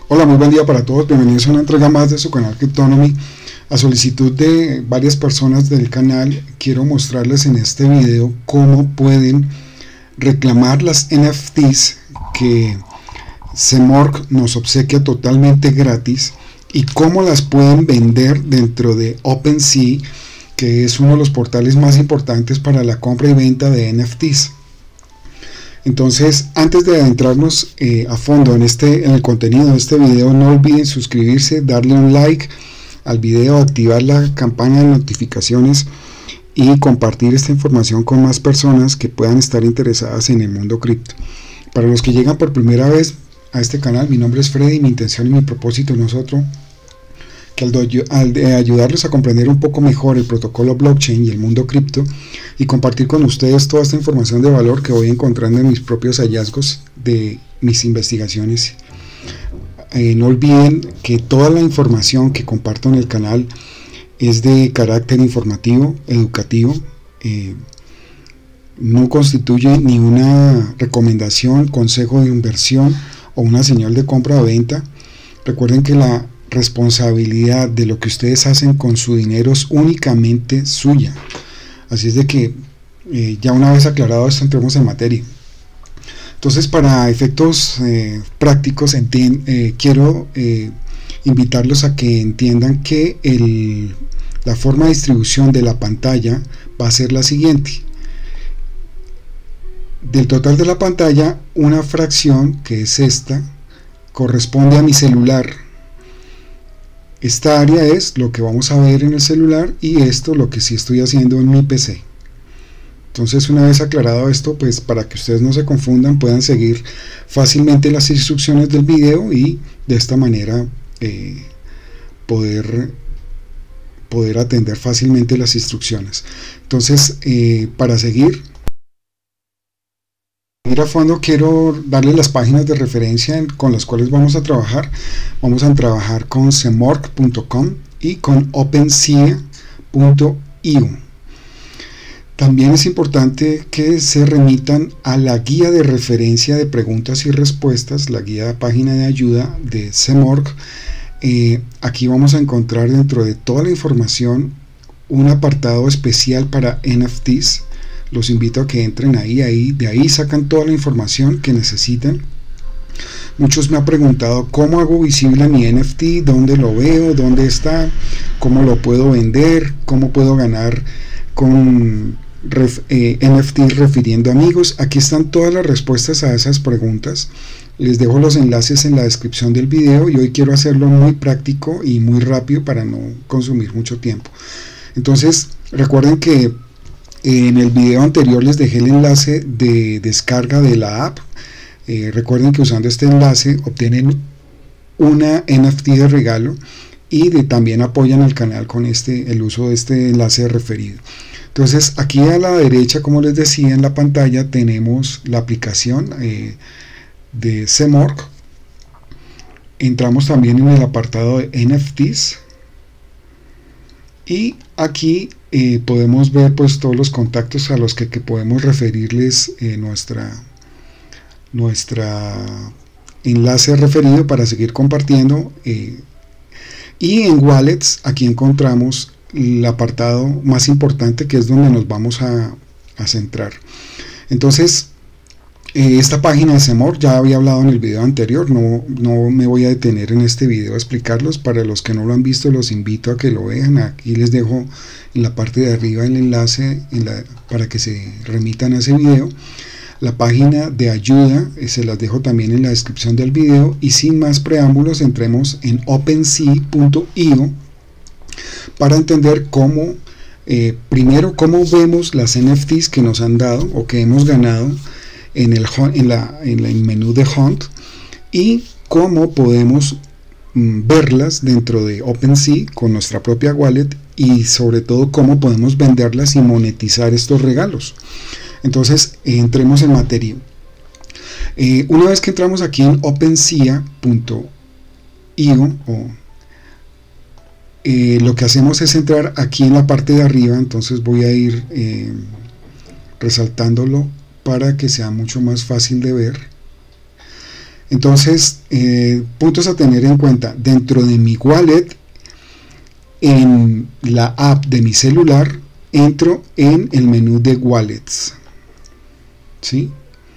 Hola, muy buen día para todos, bienvenidos a una entrega más de su canal Cryptonomy. A solicitud de varias personas del canal, quiero mostrarles en este video cómo pueden reclamar las NFTs que Semork nos obsequia totalmente gratis y cómo las pueden vender dentro de OpenSea, que es uno de los portales más importantes para la compra y venta de NFTs. Entonces, antes de adentrarnos a fondo en el contenido de este video, no olviden suscribirse, darle un like al video, activar la campana de notificaciones y compartir esta información con más personas que puedan estar interesadas en el mundo cripto. Para los que llegan por primera vez a este canal, mi nombre es Freddy y mi intención y mi propósito no es otro que al de ayudarlos a comprender un poco mejor el protocolo blockchain y el mundo cripto y compartir con ustedes toda esta información de valor que voy encontrando en mis propios hallazgos de mis investigaciones. No olviden que toda la información que comparto en el canal es de carácter informativo, educativo, no constituye ni una recomendación, consejo de inversión o una señal de compra o venta. Recuerden que la responsabilidad de lo que ustedes hacen con su dinero es únicamente suya. Así es de que ya una vez aclarado esto, entremos en materia. Entonces, para efectos prácticos, quiero invitarlos a que entiendan que la forma de distribución de la pantalla va a ser la siguiente. Del total de la pantalla, una fracción, que es esta, corresponde a mi celular. Esta área es lo que vamos a ver en el celular y esto lo que sí estoy haciendo en mi PC. Entonces, una vez aclarado esto, pues para que ustedes no se confundan, puedan seguir fácilmente las instrucciones del video y de esta manera poder atender fácilmente las instrucciones. Entonces, para seguir a fondo, quiero darles las páginas de referencia con las cuales vamos a trabajar. Vamos a trabajar con semork.com y con opensea.io. También es importante que se remitan a la guía de referencia de preguntas y respuestas, la guía de página de ayuda de Semork. Aquí vamos a encontrar dentro de toda la información un apartado especial para NFTs. Los invito a que entren ahí, de ahí sacan toda la información que necesitan. Muchos me han preguntado cómo hago visible mi NFT, dónde lo veo, dónde está, cómo lo puedo vender, cómo puedo ganar con NFT refiriendo amigos. Aquí están todas las respuestas a esas preguntas. Les dejo los enlaces en la descripción del video y hoy quiero hacerlo muy práctico y muy rápido para no consumir mucho tiempo. Entonces, recuerden que en el video anterior les dejé el enlace de descarga de la app. Recuerden que usando este enlace obtienen una NFT de regalo y también apoyan al canal con el uso de este enlace referido. Entonces, aquí a la derecha, como les decía, en la pantalla tenemos la aplicación de Semork. Entramos también en el apartado de NFTs y aquí podemos ver pues todos los contactos a los que podemos referirles nuestra enlace referido para seguir compartiendo. Y en wallets aquí encontramos el apartado más importante, que es donde nos vamos a centrar. Entonces, esta página de Semork ya había hablado en el video anterior, no me voy a detener en este video a explicarlos. Para los que no lo han visto, los invito a que lo vean. Aquí les dejo en la parte de arriba el enlace para que se remitan a ese video. La página de ayuda se las dejo también en la descripción del video, y sin más preámbulos entremos en opensea.io para entender cómo primero cómo vemos las NFTs que nos han dado o que hemos ganado en el menú de Hunt, y cómo podemos verlas dentro de OpenSea con nuestra propia wallet, y sobre todo cómo podemos venderlas y monetizar estos regalos. Entonces, entremos en materia. Una vez que entramos aquí en opensea.io, lo que hacemos es entrar aquí en la parte de arriba. Entonces voy a ir resaltándolo para que sea mucho más fácil de ver. Entonces, puntos a tener en cuenta: dentro de mi wallet, en la app de mi celular, entro en el menú de wallets, ¿sí?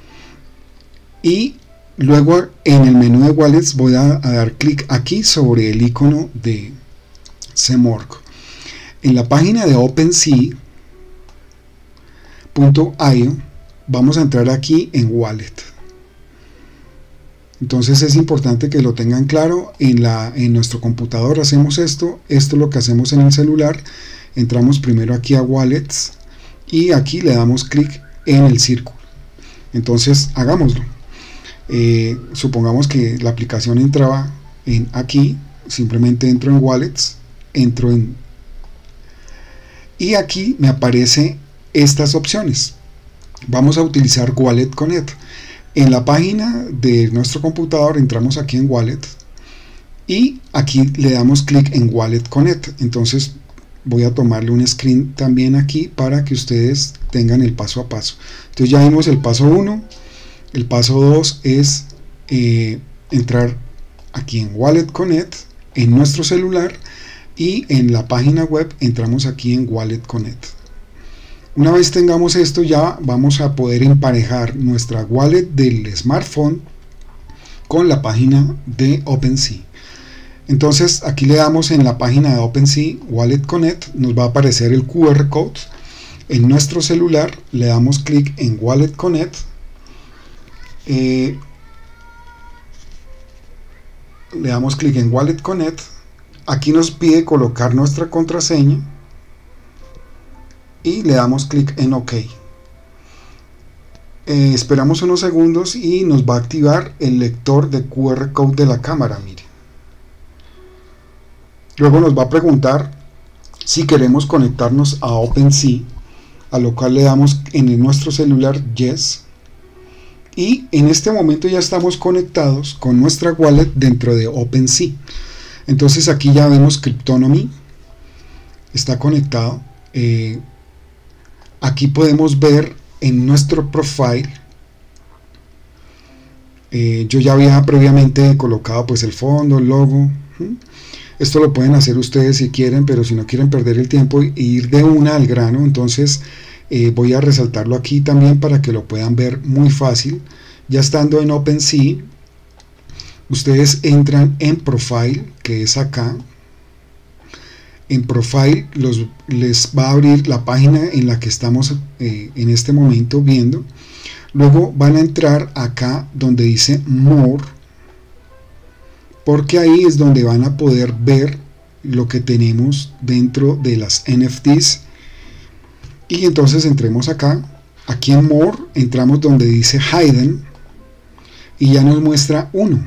Y luego en el menú de wallets voy a dar clic aquí sobre el icono de Semork. En la página de OpenSea.io vamos a entrar aquí en wallet. Entonces es importante que lo tengan claro. En nuestro computador hacemos esto es lo que hacemos en el celular. Entramos primero aquí a wallets y aquí le damos clic en el círculo. Entonces hagámoslo. Supongamos que la aplicación entraba en aquí, simplemente entro en wallets, y aquí me aparece estas opciones. Vamos a utilizar Wallet Connect. En la página de nuestro computador entramos aquí en Wallet y aquí le damos clic en Wallet Connect. Entonces voy a tomarle un screen también aquí para que ustedes tengan el paso a paso. Entonces ya vimos el paso 1. El paso 2 es entrar aquí en Wallet Connect en nuestro celular, y en la página web entramos aquí en Wallet Connect. Una vez tengamos esto, ya vamos a poder emparejar nuestra wallet del smartphone con la página de OpenSea. Entonces aquí le damos en la página de OpenSea Wallet Connect, nos va a aparecer el QR code. En nuestro celular le damos clic en Wallet Connect. Le damos clic en Wallet Connect. Aquí nos pide colocar nuestra contraseña y le damos clic en OK. Esperamos unos segundos y nos va a activar el lector de QR code de la cámara. Mire. Luego nos va a preguntar si queremos conectarnos a OpenSea, a lo cual le damos en nuestro celular Yes. Y en este momento ya estamos conectados con nuestra wallet dentro de OpenSea. Entonces aquí ya vemos Cryptonomy está conectado. Aquí podemos ver en nuestro profile. Yo ya había previamente colocado pues el fondo, el logo. Esto lo pueden hacer ustedes si quieren, pero si no quieren perder el tiempo e ir de una al grano, entonces voy a resaltarlo aquí también para que lo puedan ver muy fácil. Ya estando en OpenSea, ustedes entran en Profile, que es acá. En Profile les va a abrir la página en la que estamos en este momento viendo. Luego van a entrar acá donde dice More, porque ahí es donde van a poder ver lo que tenemos dentro de las NFTs. Y entonces entremos acá. Aquí en More entramos donde dice Hidden y ya nos muestra uno.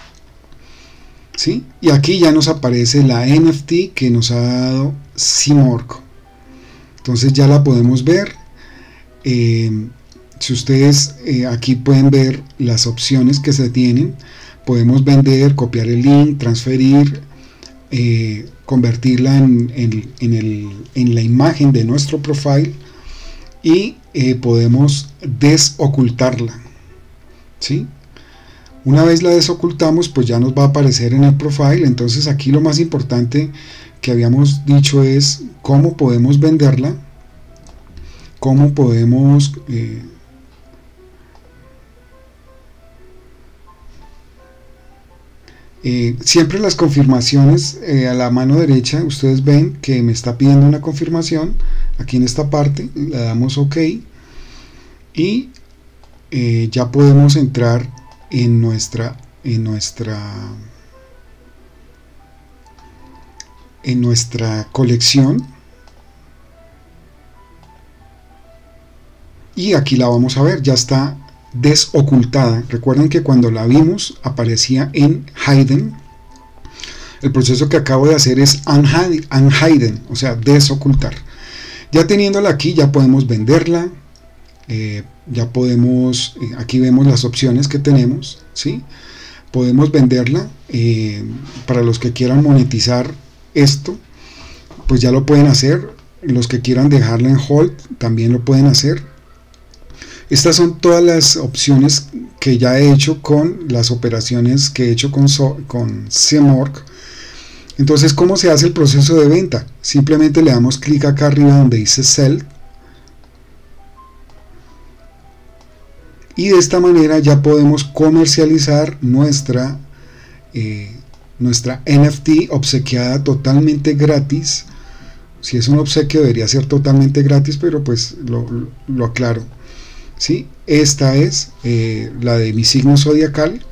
¿Sí? Y aquí ya nos aparece la NFT que nos ha dado Semork. Entonces ya la podemos ver. Si ustedes aquí pueden ver las opciones que se tienen, podemos vender, copiar el link, transferir, convertirla en la imagen de nuestro profile, y podemos desocultarla. ¿Sí? Una vez la desocultamos, pues ya nos va a aparecer en el profile. Entonces aquí lo más importante que habíamos dicho es cómo podemos venderla, cómo podemos siempre las confirmaciones a la mano derecha. Ustedes ven que me está pidiendo una confirmación aquí en esta parte. Le damos OK y ya podemos entrar en nuestra colección, y aquí la vamos a ver, ya está desocultada. Recuerden que cuando la vimos aparecía en Hidden. El proceso que acabo de hacer es unhidden, o sea, desocultar. Ya teniéndola aquí, ya podemos venderla. Ya podemos, aquí vemos las opciones que tenemos, ¿sí? Podemos venderla. Para los que quieran monetizar esto, pues ya lo pueden hacer. Los que quieran dejarla en hold también lo pueden hacer. Estas son todas las opciones que ya he hecho con las operaciones que he hecho con CMORC. Entonces, ¿cómo se hace el proceso de venta? Simplemente le damos clic acá arriba donde dice Sell. Y de esta manera ya podemos comercializar nuestra NFT obsequiada totalmente gratis. Si es un obsequio debería ser totalmente gratis, pero pues lo aclaro. ¿Sí? Esta es la de mi signo zodiacal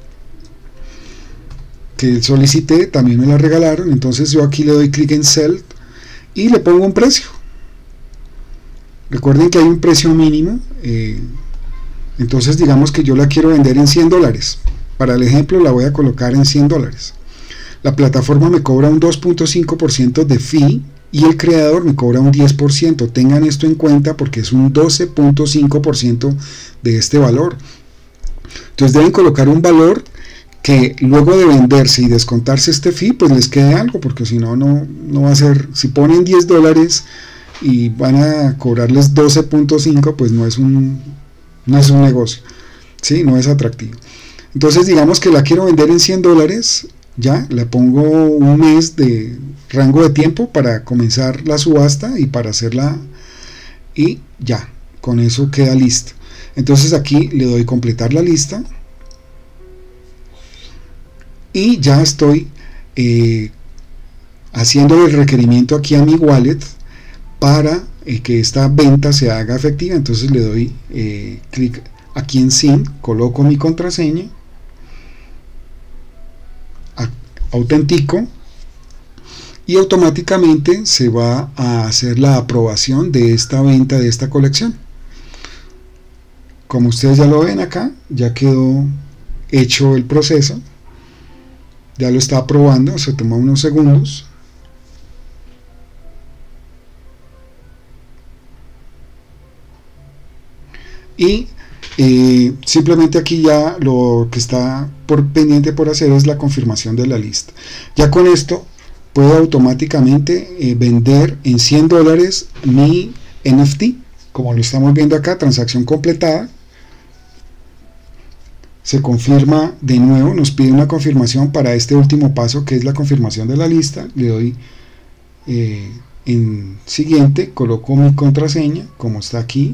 que solicité, también me la regalaron. Entonces yo aquí le doy clic en Sell y le pongo un precio. Recuerden que hay un precio mínimo. Entonces digamos que yo la quiero vender en $100. Para el ejemplo la voy a colocar en $100. La plataforma me cobra un 2.5% de fee y el creador me cobra un 10%. Tengan esto en cuenta porque es un 12.5% de este valor. Entonces deben colocar un valor que luego de venderse y descontarse este fee, pues les quede algo, porque si no, no va a ser. Si ponen $10 y van a cobrarles 12.5, pues no es un negocio, ¿sí? No es atractivo. Entonces digamos que la quiero vender en $100. Ya le pongo un mes de rango de tiempo para comenzar la subasta y para hacerla, y ya, con eso queda listo. Entonces aquí le doy completar la lista y ya estoy haciendo el requerimiento aquí a mi wallet para que esta venta se haga efectiva. Entonces le doy clic aquí en SIN, coloco mi contraseña, autentico y automáticamente se va a hacer la aprobación de esta venta de esta colección. Como ustedes ya lo ven acá, ya quedó hecho el proceso, ya lo está aprobando, se toma unos segundos. Y simplemente aquí ya lo que está pendiente por hacer es la confirmación de la lista. Ya con esto puedo automáticamente vender en $100 mi NFT, como lo estamos viendo acá, transacción completada. Se confirma de nuevo, nos pide una confirmación para este último paso que es la confirmación de la lista. Le doy en siguiente, coloco mi contraseña como está aquí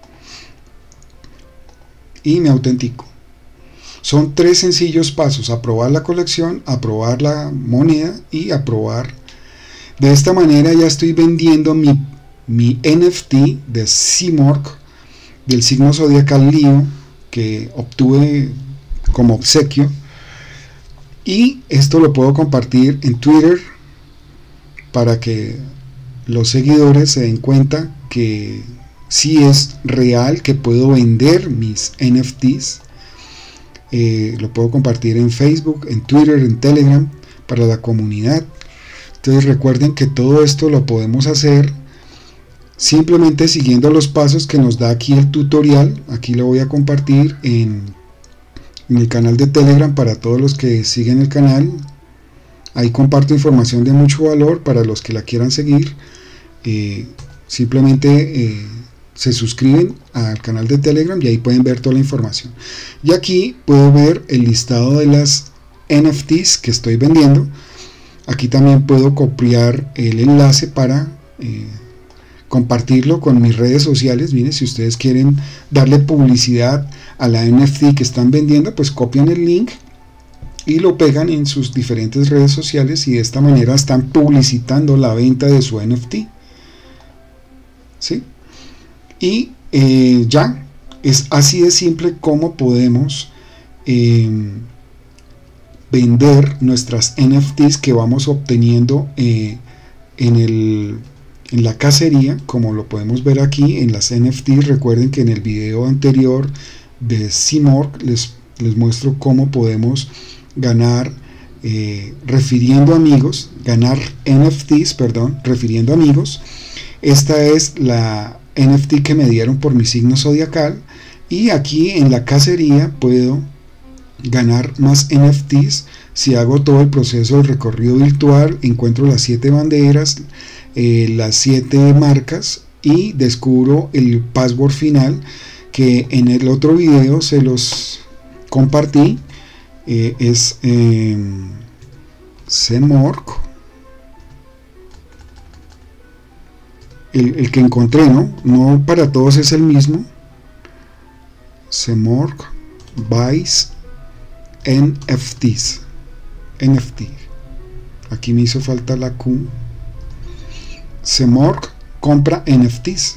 y me autentico. Son 3 sencillos pasos: aprobar la colección, aprobar la moneda y aprobar. De esta manera ya estoy vendiendo mi NFT de CMORC del signo zodiacal Lío que obtuve como obsequio, y esto lo puedo compartir en Twitter para que los seguidores se den cuenta que sí es real, que puedo vender mis NFTs. Lo puedo compartir en Facebook, en Twitter, en Telegram para la comunidad. Entonces recuerden que todo esto lo podemos hacer simplemente siguiendo los pasos que nos da aquí el tutorial. Aquí lo voy a compartir en el canal de Telegram para todos los que siguen el canal. Ahí comparto información de mucho valor para los que la quieran seguir. Simplemente se suscriben al canal de Telegram y ahí pueden ver toda la información. Y aquí puedo ver el listado de las NFTs que estoy vendiendo. Aquí también puedo copiar el enlace para compartirlo con mis redes sociales. Miren, si ustedes quieren darle publicidad a la NFT que están vendiendo, pues copian el link y lo pegan en sus diferentes redes sociales y de esta manera están publicitando la venta de su NFT. ¿Sí? Y ya es así de simple como podemos vender nuestras NFTs que vamos obteniendo en la cacería, como lo podemos ver aquí en las NFTs. Recuerden que en el video anterior de CMORC les muestro cómo podemos ganar refiriendo amigos, ganar NFTs, perdón, refiriendo amigos. Esta es la NFT que me dieron por mi signo zodiacal, y aquí en la cacería puedo ganar más NFTs si hago todo el proceso del recorrido virtual. Encuentro las 7 banderas, las 7 marcas y descubro el password final, que en el otro video se los compartí, es Semork, el que encontré, no para todos es el mismo. Semork buys NFTs, NFT, aquí me hizo falta la Q. Semork compra NFTs,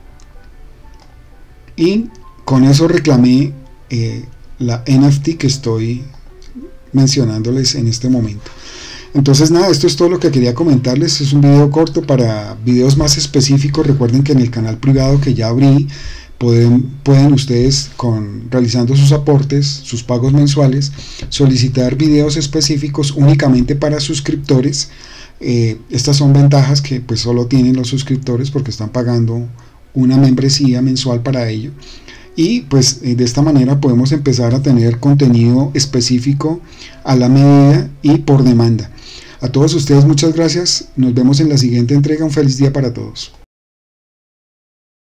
y con eso reclamé la NFT que estoy mencionándoles en este momento. Entonces nada, esto es todo lo que quería comentarles. Es un video corto. Para videos más específicos recuerden que en el canal privado que ya abrí pueden ustedes, realizando sus aportes, sus pagos mensuales, solicitar videos específicos únicamente para suscriptores. Estas son ventajas que pues solo tienen los suscriptores porque están pagando una membresía mensual para ello, y pues de esta manera podemos empezar a tener contenido específico a la medida y por demanda. A todos ustedes muchas gracias, nos vemos en la siguiente entrega, un feliz día para todos.